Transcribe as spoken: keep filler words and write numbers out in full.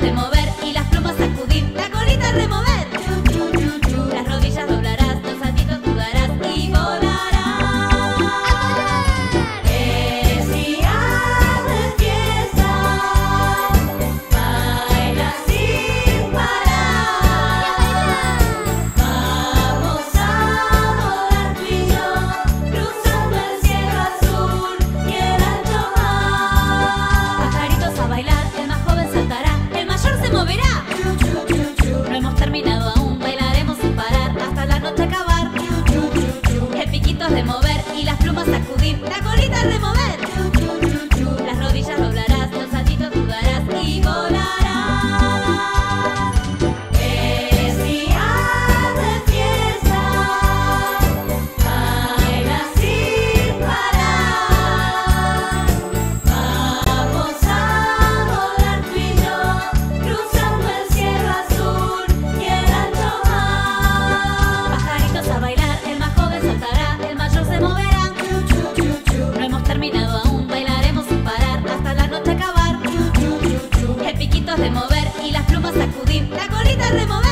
de mover y las plumas sacudir, la colita remover. Las rodillas doblarás, los saltitos tú darás y volarás. Es día de fiesta, baila sin parar. Vamos a volar tú y yo, cruzando el cielo azul y el ancho mar. Pajaritos a bailar, el más joven saltará, el mayor se moverá. No hemos terminado aún, bailaremos sin parar hasta la noche acabar. El piquito es de mover y las plumas sacudir, la colita remover. Las rodillas doblarás, los saltitos tú darás y volarás. Es día de fiesta, baila sin parar. Vamos a volar tú y yo, cruzando el cielo azul y el ancho mar. Pajaritos a bailar, el más joven saltará, el mayor se moverá. No hemos terminado aún, bailaremos sin parar hasta la noche acabar. El piquito es de mover y las plumas sacudir, la colita remover.